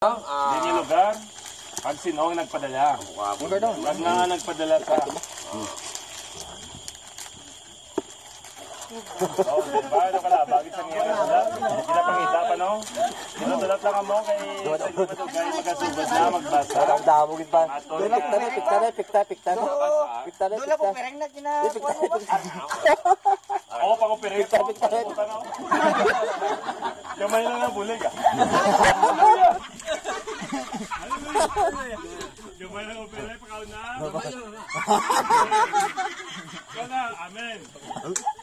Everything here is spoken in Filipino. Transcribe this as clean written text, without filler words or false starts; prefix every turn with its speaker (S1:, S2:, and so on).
S1: Hindi lugar. Pag sino ang nagpadala. Pag nga nagpadala sa... Oh, diba? Ano ka na? Bakit nangyari na dala? Hindi na pangita pa, no? Dalat lang mo kay Madugay magkasubad na magbasa.
S2: Damogin pa. Pikta.
S3: Doon ako pereng na kinakuha mo ba?
S1: Oo, pang-operate ko. Kamay lang ang bulig, ah. Kamay lang ang operate, pakaw na. Ikaw na, amen.